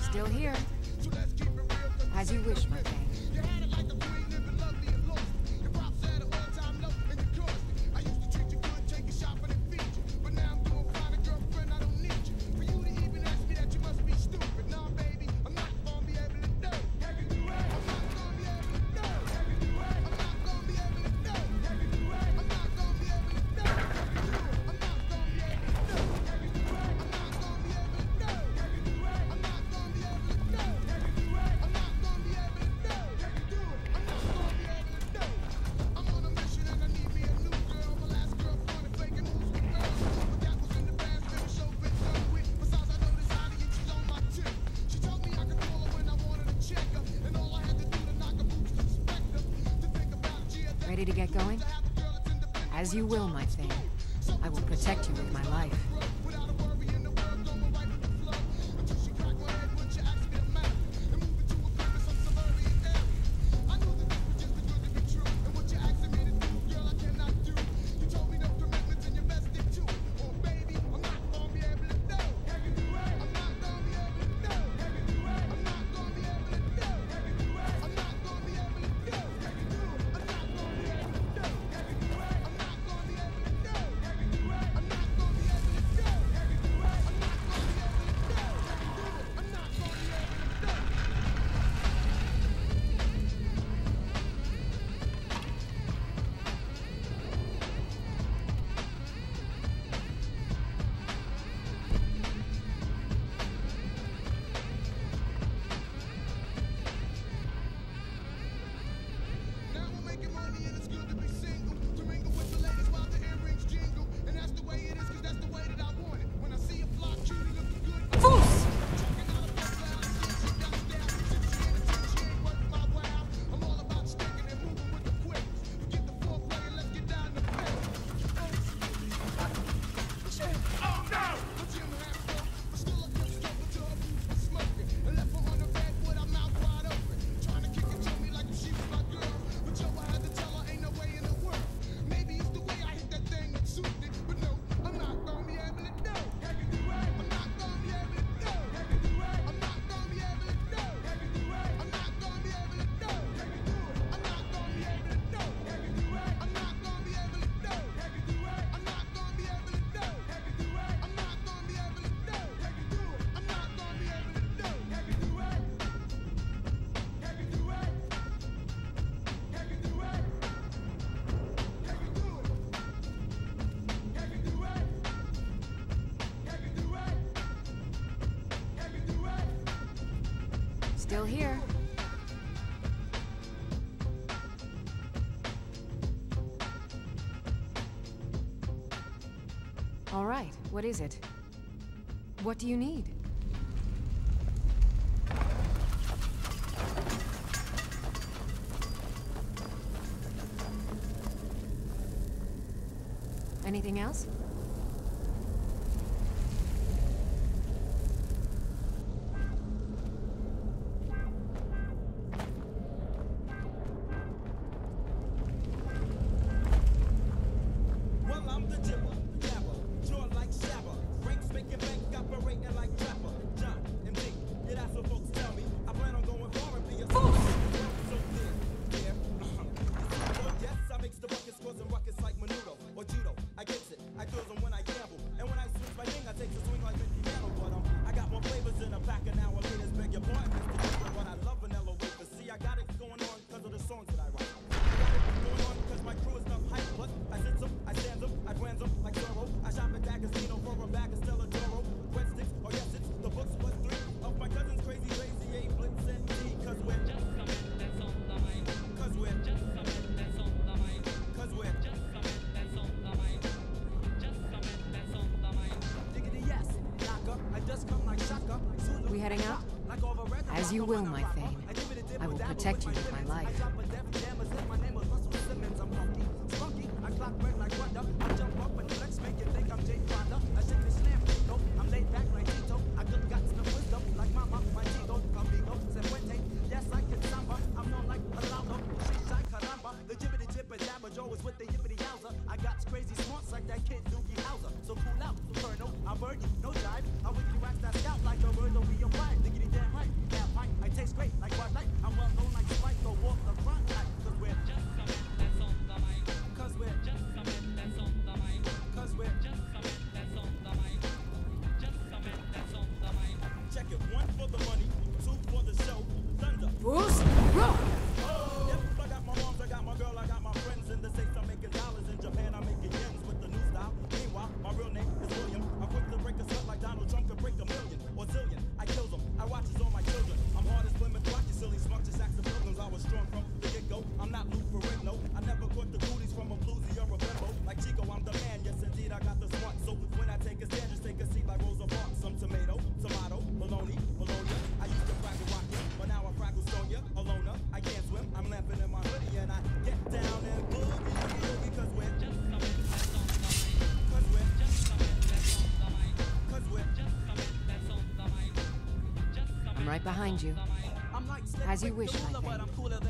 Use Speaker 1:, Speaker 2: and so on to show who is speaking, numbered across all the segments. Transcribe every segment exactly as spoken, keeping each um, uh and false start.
Speaker 1: Still here. As you wish, my thing. Ready to get going? As you will, my thing. I will protect you with my life. Still here. All right, what is it? What do you need? Anything else? We heading out? As you will, my thing. I will protect you with my life.
Speaker 2: No jive, I wish you asked that scout like a bird, don't be a flag. Diggity damn right.
Speaker 1: right behind you. As you wish, my thing.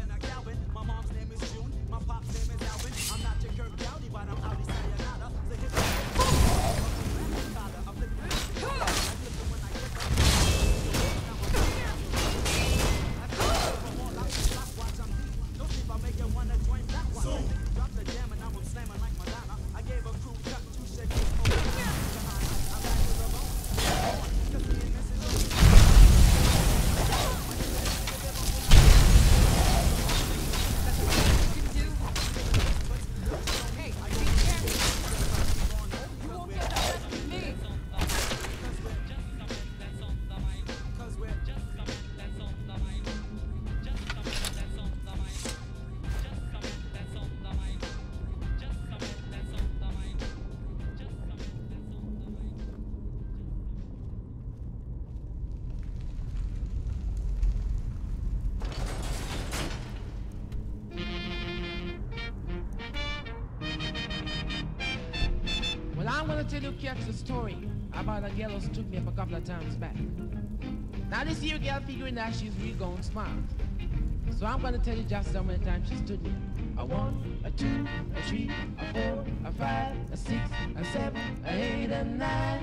Speaker 2: I'm gonna tell you catch the story about a girl who stood me up a couple of times back. Now this here girl figuring that she's real gone smart. So I'm gonna tell you just how many times she stood me. A one, a two, a three, a four, a five, a six, a seven, a eight, a nine.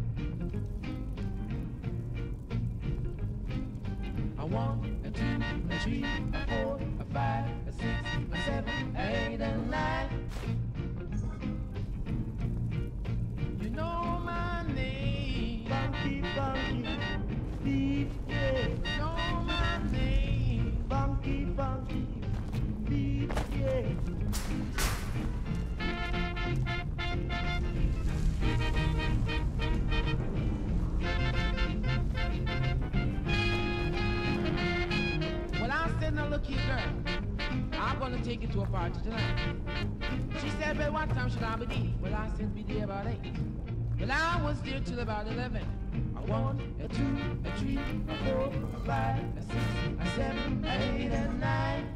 Speaker 2: A one, a two, a three, a four, a five, a six, a seven, a eight, a nine. You know my name, Funky Funky, deep, yeah. You know my name, Funky Funky, deep, yeah. Well, I said, now look here, girl, I'm gonna take you to a party tonight. She said, well, what time should I be there? Well, I said, be there about eight. Well, I was there till about eleven. A one, a two, a three, a four, a five, a six, a seven, a eight, a nine.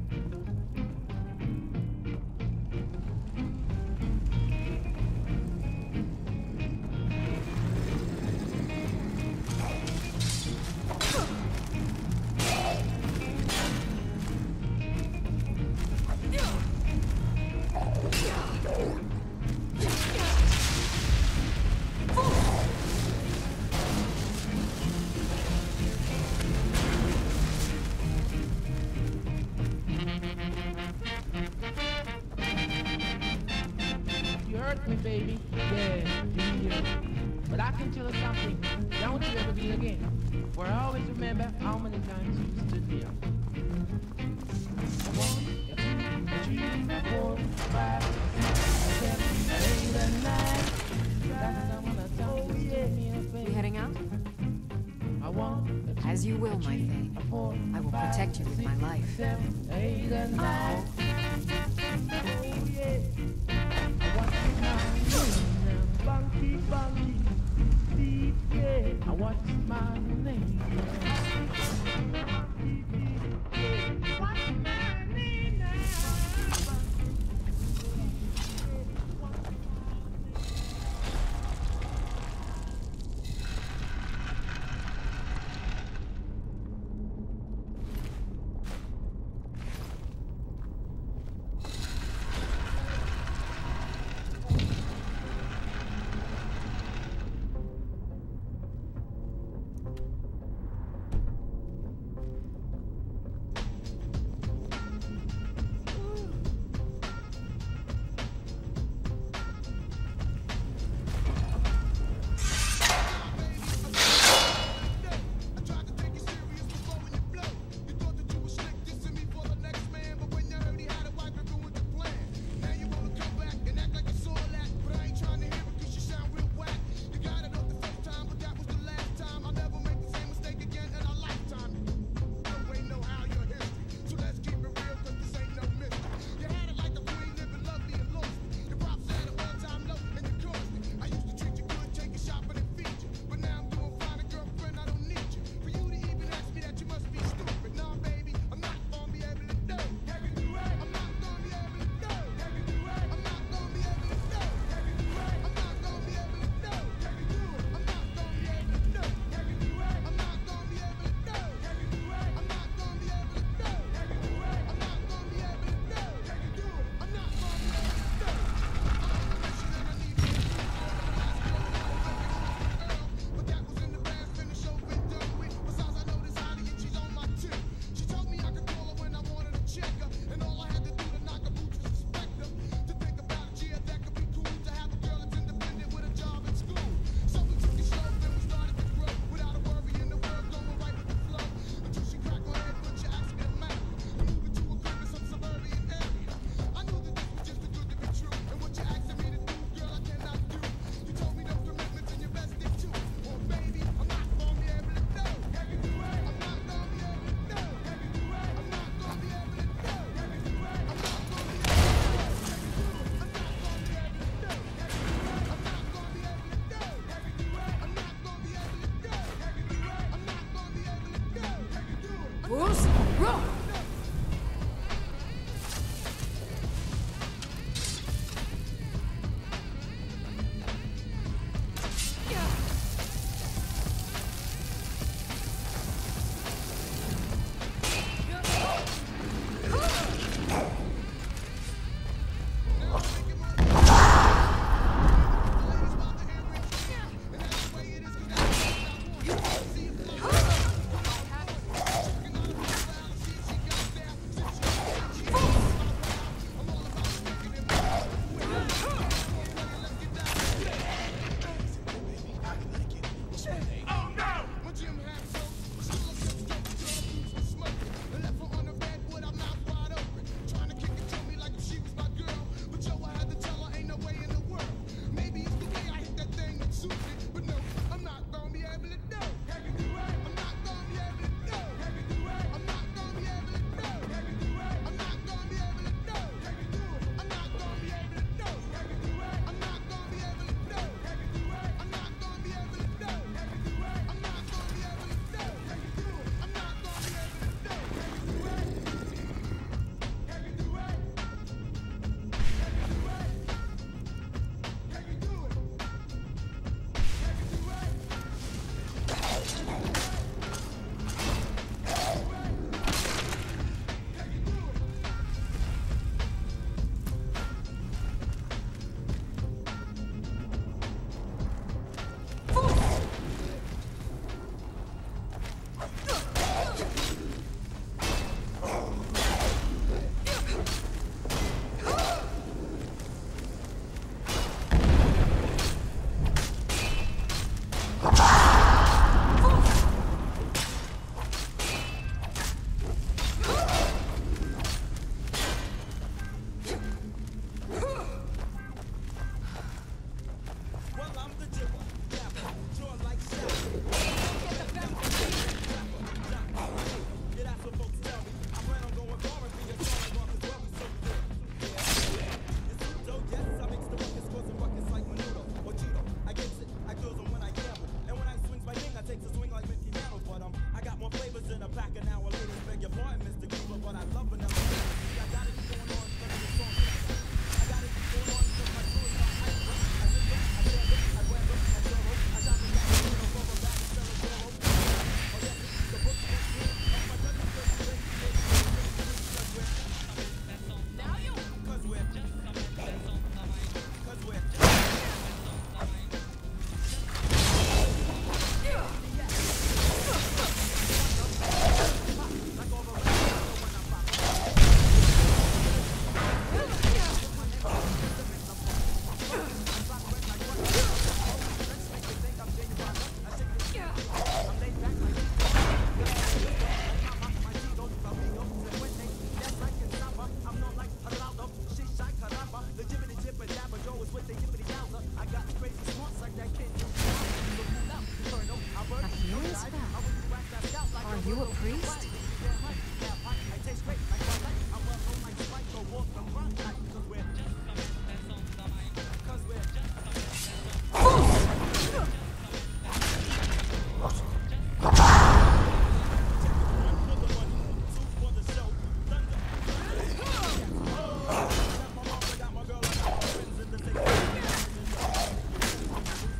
Speaker 2: Me, baby, yeah, yeah. But I can tell you something, don't you ever do it again. For I always remember how many times you stood me up. A one, a two, a three, a four, a five, a six, a seven, a eight, a nine. That's how many times you stood me up, baby.
Speaker 1: You heading out?
Speaker 2: A one, a two,
Speaker 1: As you will,
Speaker 2: a
Speaker 1: my
Speaker 2: three,
Speaker 1: thing.
Speaker 2: a four,
Speaker 1: I will
Speaker 2: five,
Speaker 1: protect you with
Speaker 2: six,
Speaker 1: my life.
Speaker 2: a seven, a eight, a nine. Oh, yeah. Funky, funky, deep, yeah. I what's my name? What's my name now?
Speaker 1: Who's wrong?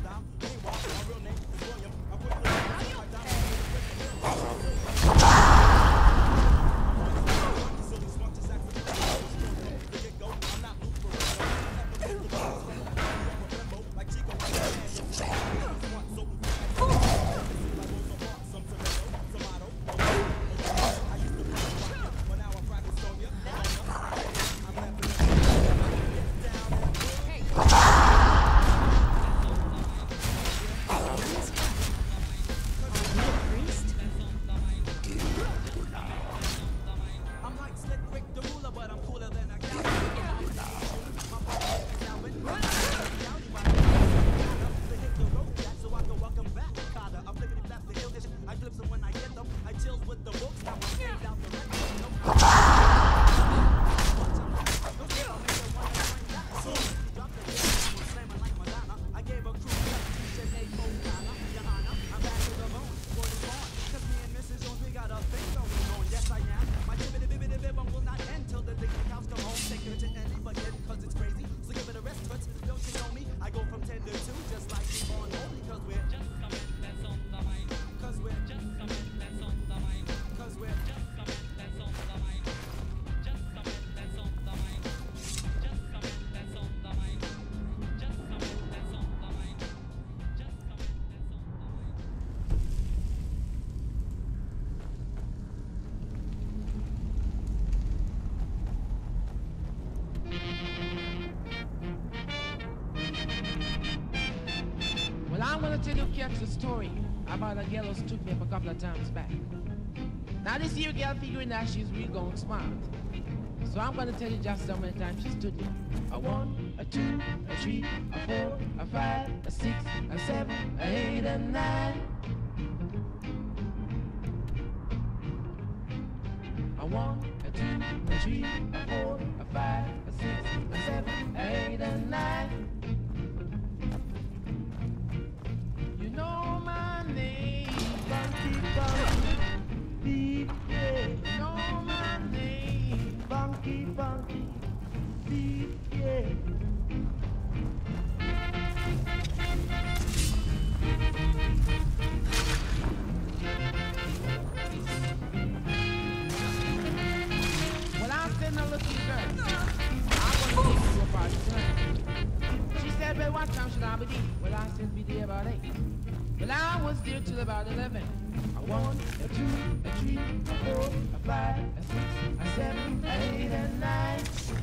Speaker 3: Ah!
Speaker 2: Well, I'm gonna tell you catch a story about a girl who took me up a couple of times back. Now this here girl figuring that she's real gone smart. So I'm gonna tell you just how many times she stood me. A one, a two, a three, a four, a five, a six, a seven, a eight, a nine. A one, a two, a three, a four, a five, a six, a seven, a eight, a nine. You know my name, Funky Funky, yeah. You know my name, Funky Funky, yeah. Well, I said, now look here, girl. I want to take you to a party tonight. She said, well, what time should I be there? Well, I said, be there about eight. Well, I was there till about eleven. A one, a two, a three, a four, a five, a six, a seven, a eight, a nine.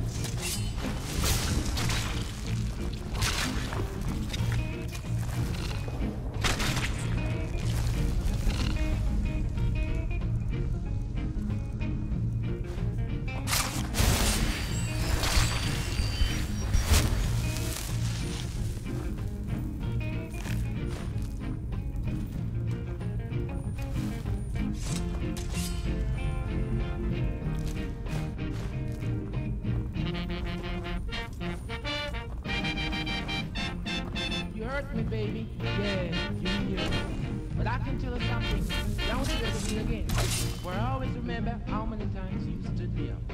Speaker 2: Hurt me, baby, yeah, you hear me. But I can tell you something, don't you ever be again. Where I always remember how many times you stood me up.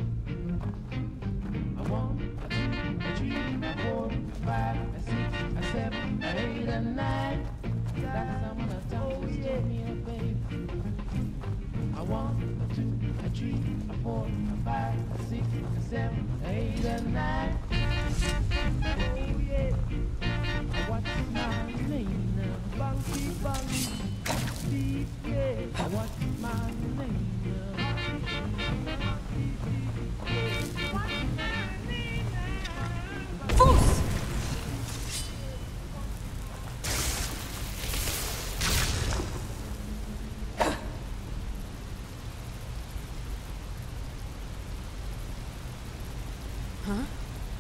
Speaker 2: A one, a two, a three, a four, a five, a six, a seven, a eight, a nine. That's how many times you stood me up, baby. A one, a two, a three, a four, a five, a six, a seven, a eight, a nine. Oh yeah. What's my name now? Funky, funky, yeah. What's my name now? What's my name now?
Speaker 1: Foos! Huh?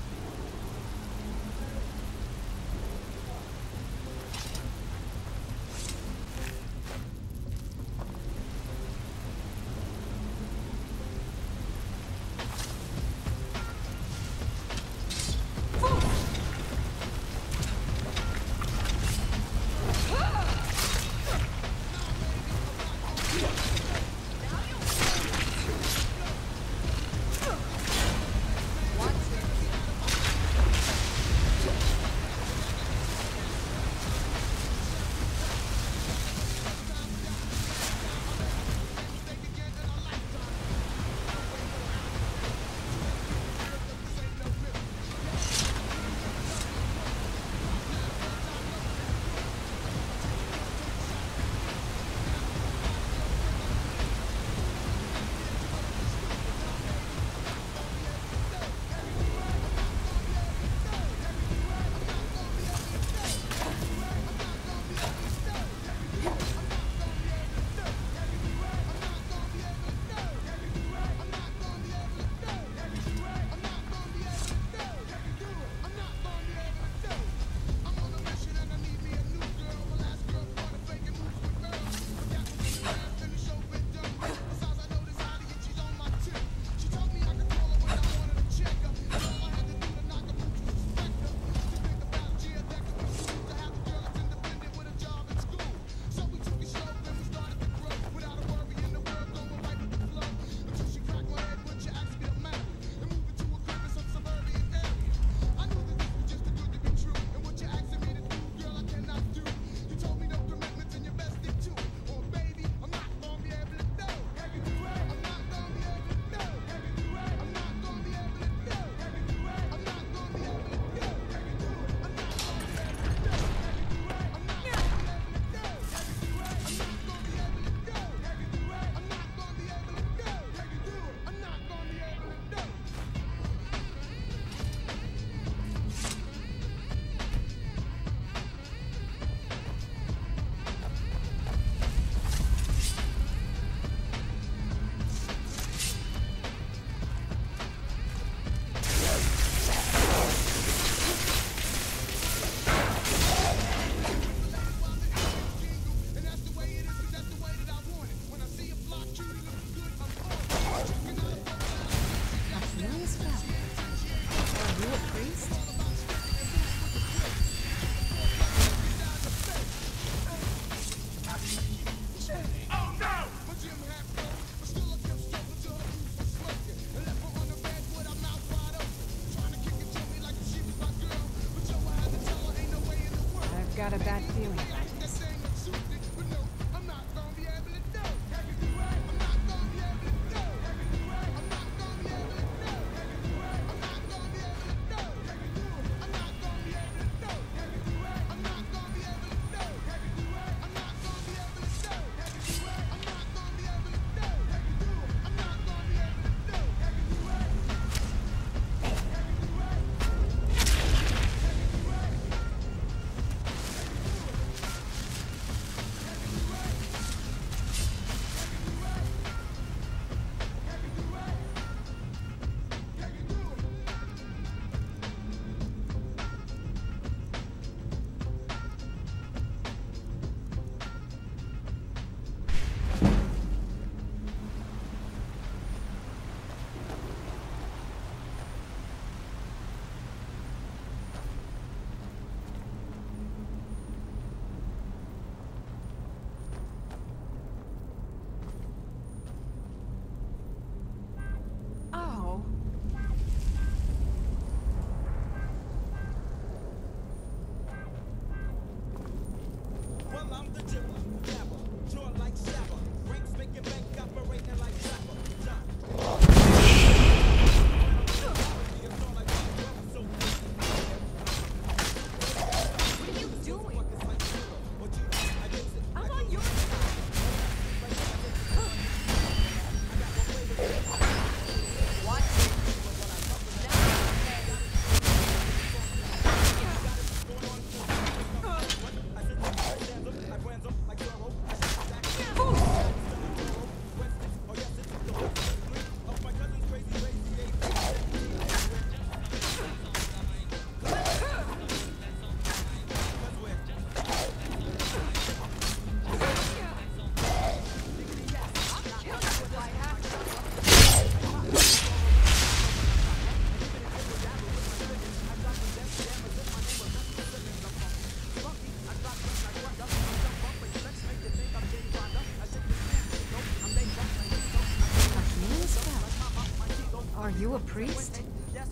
Speaker 1: that feeling about this. Are you a priest?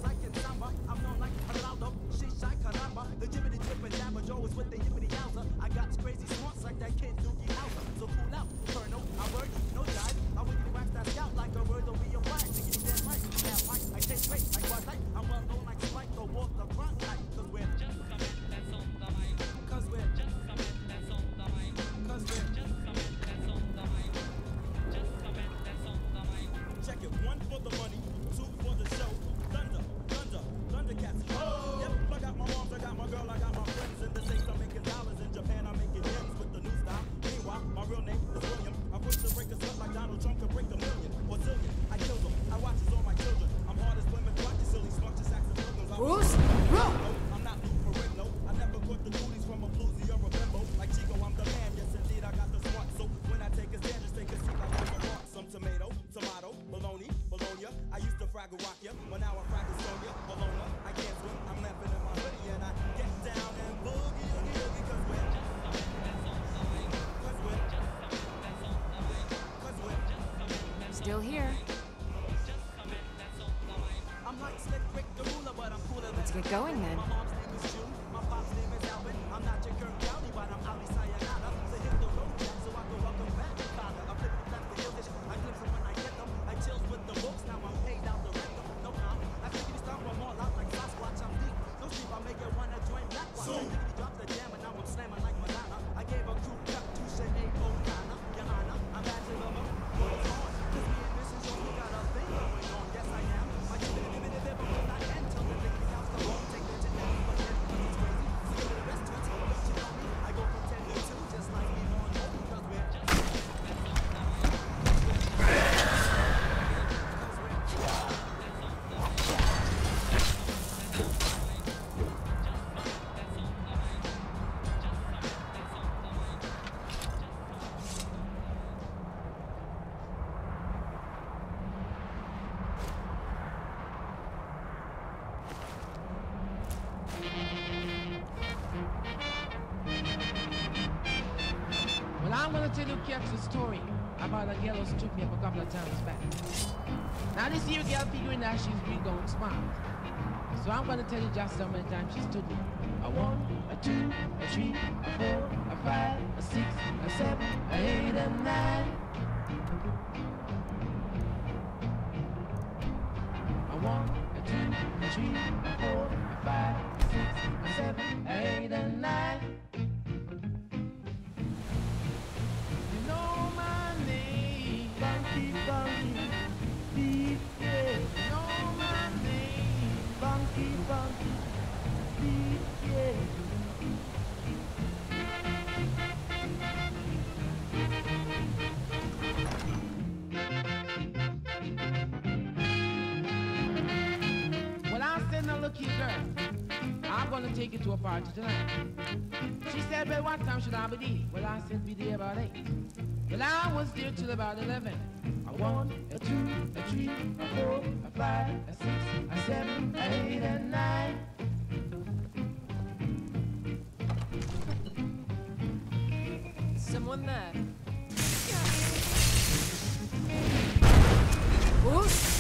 Speaker 3: I got crazy smarts like that kid Doogie Howser. So cool out, Colonel. I word you, no jive. I will you wax that scout like a word will be a flag. Think you damn right, you damn right. I take straight like what light. I'm well known like Spike or walk the front light. Cause we're just coming, that's on the mic. Cause we're just coming, that's on the mic. Cause we're just coming, that's on the mic. Just coming, that's on the mic. Check it, one for the money, two for the show. Thunder, thunder, Thundercats. Oh, yep, I got my moms, I got my girl, I got my friends in the States. I'm making dollars in Japan, I'm making gems with the new style. Meanwhile, my real name is William. I push to break a sweat like Donald Trump could break a million or zillion. I kill them, I watch as all my children. I'm hard as Plymouth Rock, you silly smart, just act as pilgrims.
Speaker 1: Bruce, roll!
Speaker 3: I'm not Lou Ferrigno. I never caught the goodies from a bluesy or a bimbo. Like Chico, I'm the man, yes indeed, I got the smart. So when I take a stand, just take a seat like I'm a rock. Some tomato, tomato, bologna, bologna. I used to fraggle rock ya, but now I fraggle Sonia, Bologna. I can't swim, I'm laughing in my hoodie and I get down and boogie oogie oogie. Cause we're just something that's on the way. Cause we're just something that's on the way. Cause we're just something that's
Speaker 1: Still here.
Speaker 3: just something that's on the way. I'm like Slick Rick the ruler, but I'm cooler than
Speaker 1: Let's get going then.
Speaker 3: my mom's name is June, my pop's name is Alvin. I'm not your Kirk County, but I'm Ali Sayonara. So hit the road, Jack, so I go welcome back, father. I'm flipping flat the hill, I glimpse them when I get them. I chills with the books, now I'm paid out the rent. No calm, I think you start from all out like Sasquatch, I'm deep. No sleep, I make it wanna join Black Watch. I think he dropped the jam and now I'm slamming like Madonna. I gave a crew cut to Sinead O'Connor. Your Honor, I'm bachelor of what's on. Cause me and Missus Jones, we got a thing going on. Yes, I am. I give it a bit of it, but will not end till the Mickey Mouse come home. Take the generic, but then cause it's crazy. See you the rest of it, don't you know me? I go from ten to two, just like me on home. Cause we're just
Speaker 2: Well, I'm gonna tell you Caps a story about a girl who took me up a couple of times back. Now this here girl figuring that she's big on smart. So I'm gonna tell you just how many times she stood me a one, a two, a three, a four, a five, a six, a seven, a eight, and nine. A one, a two, a three, a four, a five, a six, a seven, a eight, and nine. You know my name, Funky Funky Beat, yeah. You know my name, Funky Funky Beat, yeah. Well, I said, now look here, girl, I'm gonna take you to a party tonight. She said, well, what time should I be there? Well, I said, be there about eight. Well, I was there till about eleven. A one, a two, a three, a four, a five, a six, a seven, a eight, and nine.
Speaker 1: Someone there. Oops.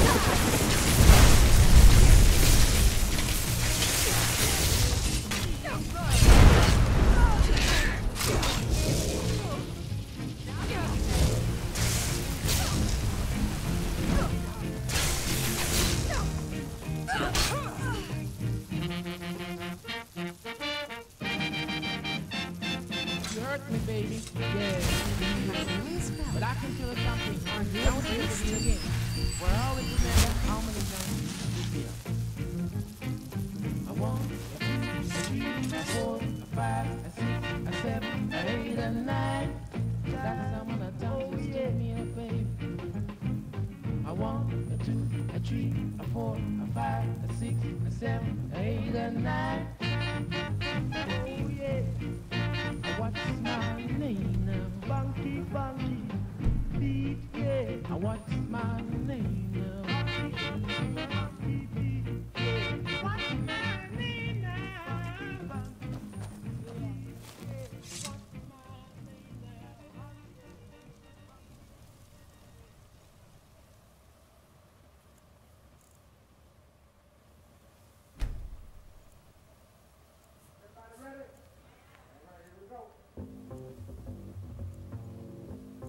Speaker 2: You hurt me, baby. Yeah. But I can tell you something. I want you to be again. Well, I always remember how many times you feel. A one, a two, a three, a four, a five, a six, a seven, a eight, and nine. That's how many times you stood me up, baby. A one, a two, a three, a four, a five, a six, a seven, a eight, and nine. Oh yeah. What's my name now? Funky, funky beat, yeah. What's my name now? Funky beat, yeah. What's my name now? Funky beat, yeah. What's my name now? Everybody ready? All right, here we go.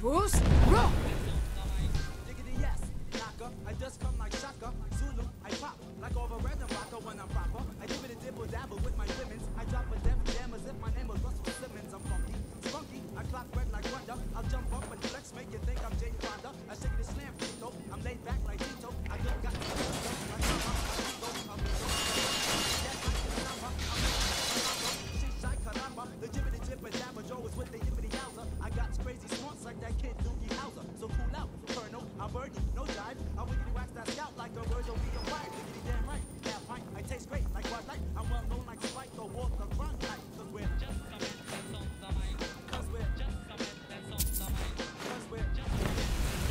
Speaker 1: Boost, roll!
Speaker 3: Diggity yes, knocker. I just come like Shaka. Zulu, I pop like over red and rocker when I'm proper. I give it a dibble dabble with my lemons. I drop a death jam as if my name was Russell Simmons. I'm funky, spunky. I clock red like wonder. I'll jump up and flex, make you think I'm Jane Fonda. I shake it slam Tito. I'm laid back like Tito. I just got the the jibbity jib and dabber Joe is with the yippity yowzer. I got crazy smarts like that kid Doogie Howser. So cool out, Colonel, I'm birdie, no jive. I wiggity wax that scout like a bird, don't be a wire. Diggity damn right, that pint, I taste great like Bud Light. I'm well known like Spike or Walter Cronkite. Cause we're just coming, that's on the mic. Cause we're just coming, that's on the mic. Cause we're just coming,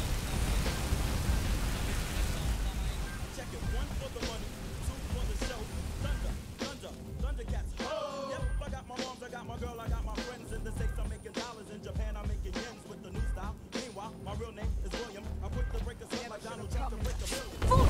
Speaker 3: that's on the mic. Check it, one for the money, two for the show. Thunder, thunder, Thundercats. Oh, yep, I got my moms, I got my girl, I got my friends. In the States, I'm making dollars. In Japan, I'm making yens with the new style. Meanwhile, my real name is William. I'm quick to break a sweat like Donald Trump to break a million.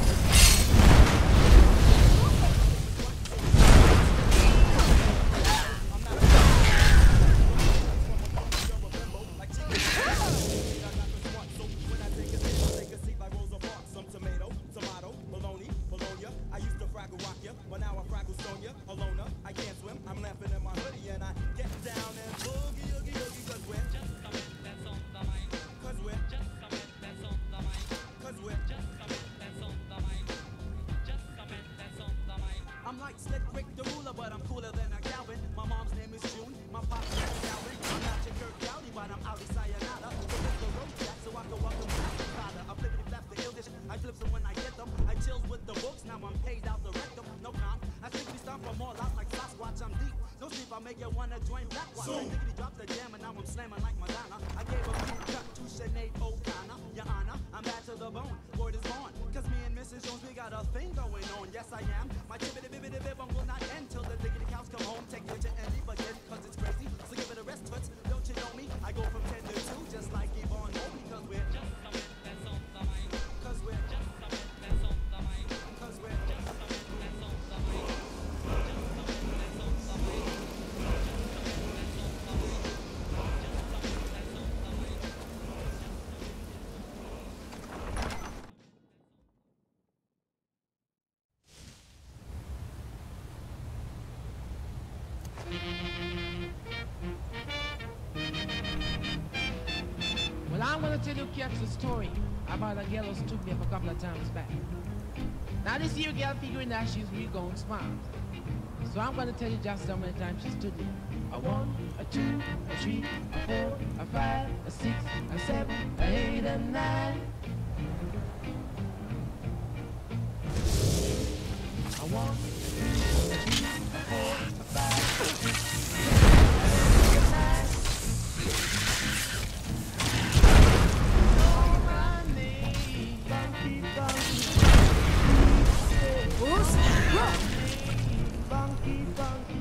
Speaker 3: I'm like Slick Rick the ruler, but I'm cooler than a Calvin. My mom's name is June, my pop's name is Calvin. I'm not your Kirk Dowdy, but I'm out of Sayonara. So lift the road jack so I can welcome back to father. I flippity flap the illish, I flips them when I get them. I chills with the books, now I'm paid out the rectum. No calm, I stickity stomp them all out like Sasquatch, I'm deep. No sleep, I make you wanna join Black Watch. I diggity drop the jam and now I'm slamming like Madonna. I gave a few cut to Sinead O'Connor. Your Honor, I'm bad to the bone, word is born. Cause me and Missus Jones, we got a thing going on. Yes, I am. My chibbity bibbity bib will not end till the diggity cows come home. Take it to Andy, but then, cause it's crazy. So give it a rest, toots. Don't you know me? I go from ten to two, just like Yvonne Mobley. Cause we're just coming, that's on the mic. Cause we're just coming, that's on the mic. Cause we're just coming, that's on the mic. Just coming, that's on the mic. Just coming, that's on the mic. Just coming, that's on the mic.
Speaker 2: Well, I'm gonna tell you cats a story about a girl who took me up a couple of times back. Now this here girl figuring that she's real going smart. So I'm gonna tell you just how many times she stood there. A one, a two, a three, a four, a five, a six, a seven, a eight, a nine. A one, a two, a four, a five, a six, a seven, a nine.
Speaker 1: Boost, roll!
Speaker 2: Funky, funky.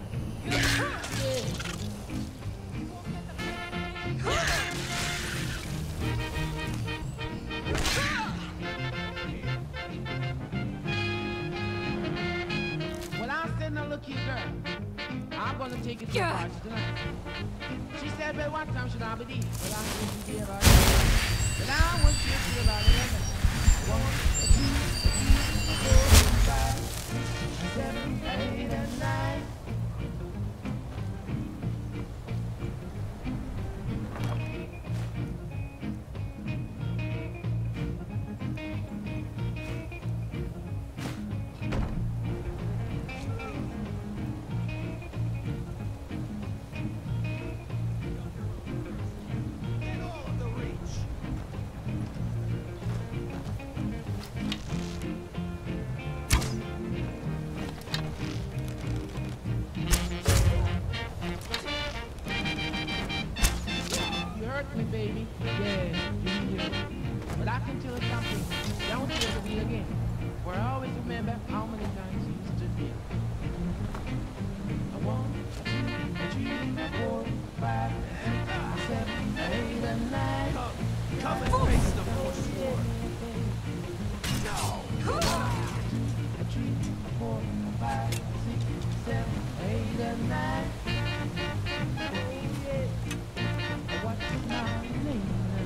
Speaker 2: Well, I'm saying, now look here, girl. I'm gonna take it to the
Speaker 1: Yeah.
Speaker 2: party tonight. She said, well, what time should I be there? Well, I couldn't be about it. But I want you to be about it right now. One, a two, a three, a four, a five, a seven, a eight, and nine. Me, baby, yeah, you do. But I can tell you something, don't you ever be again. For I always remember how many times you stood there. A one, a two, a three, a four, a five, a six, a seven, a eight, a nine. Come, come and face the force. No. A three, a four, a five, a six, a seven, a eight, a nine. Oh, yeah. What's my name?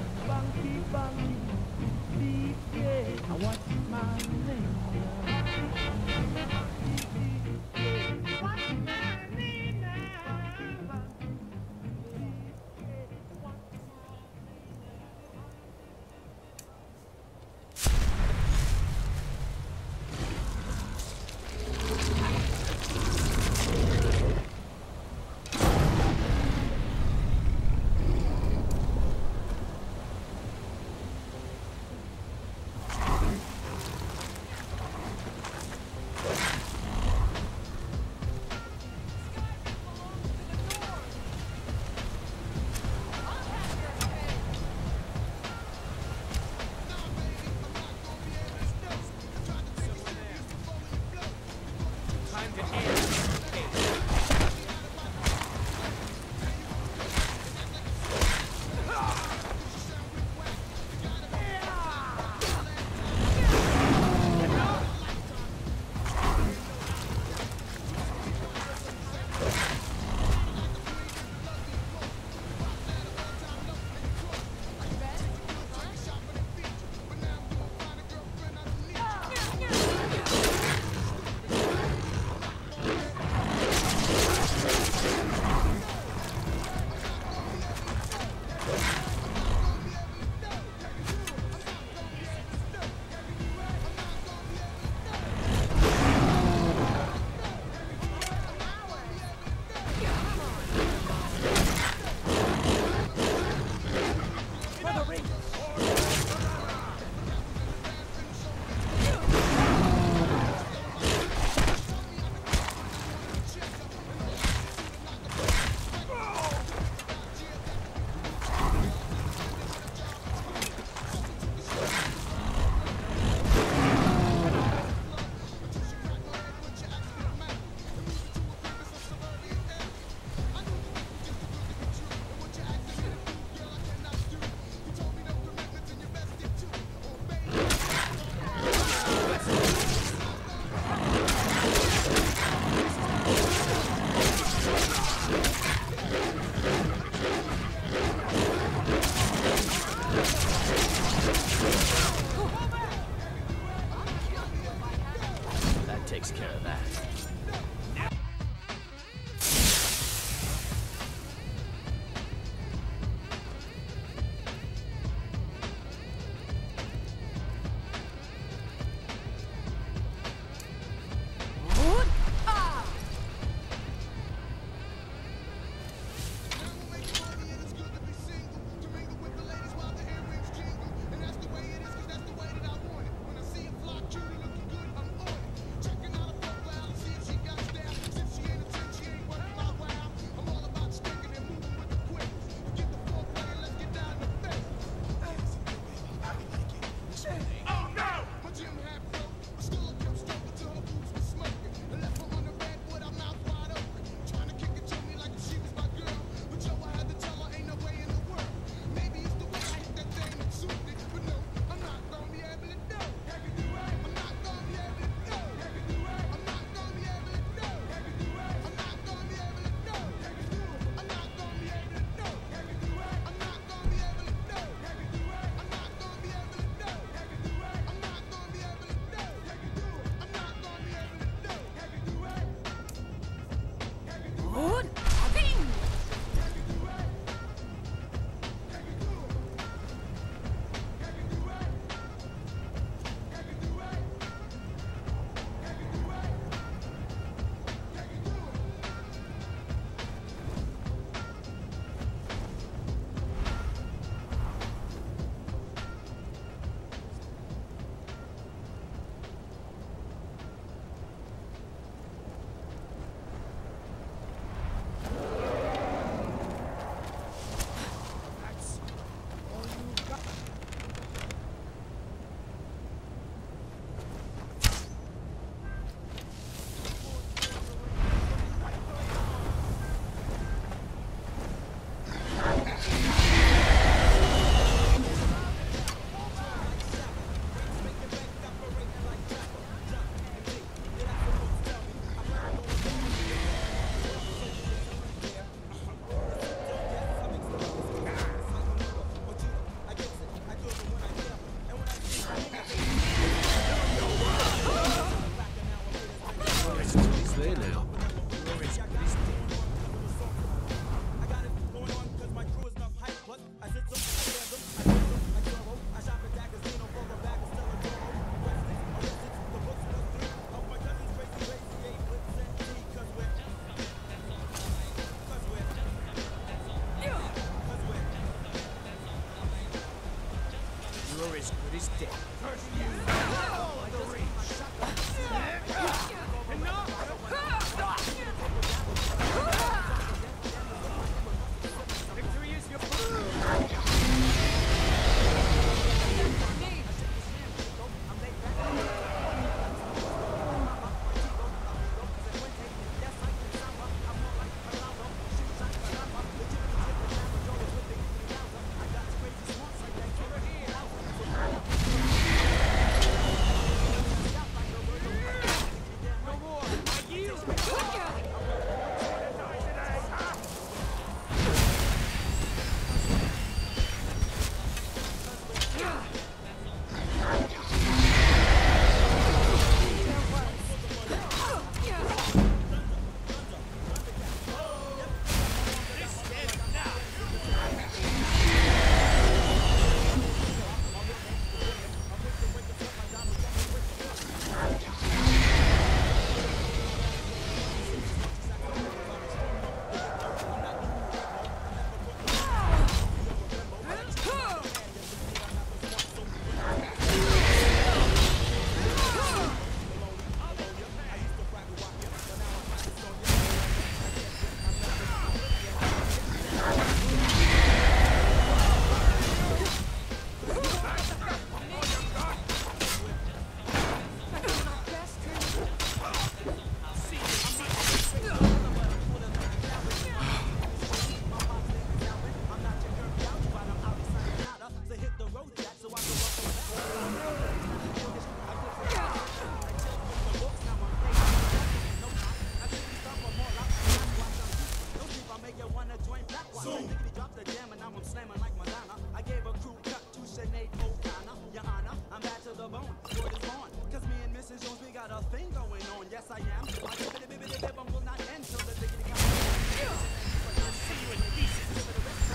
Speaker 3: Missus Jones, we got a thing going on. Yes, I am. My bibby-bibby-bibby-bum will not end till the diggity comes. See you in pieces.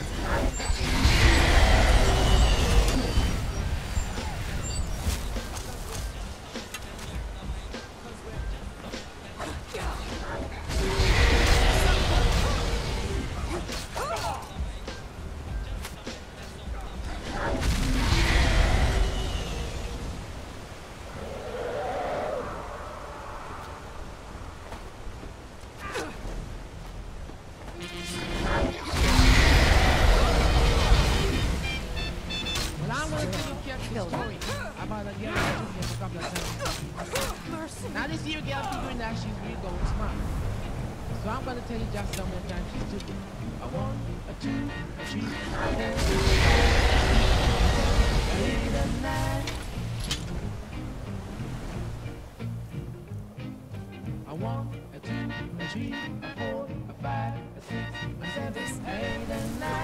Speaker 2: Now this here girl figuring that she's really going smart. So I'm gonna tell you just how many times she's took it. A one, a two, a three, a four, eight, a nine. A one, a two, a three, a four, a five, a six, a seven, eight, a nine.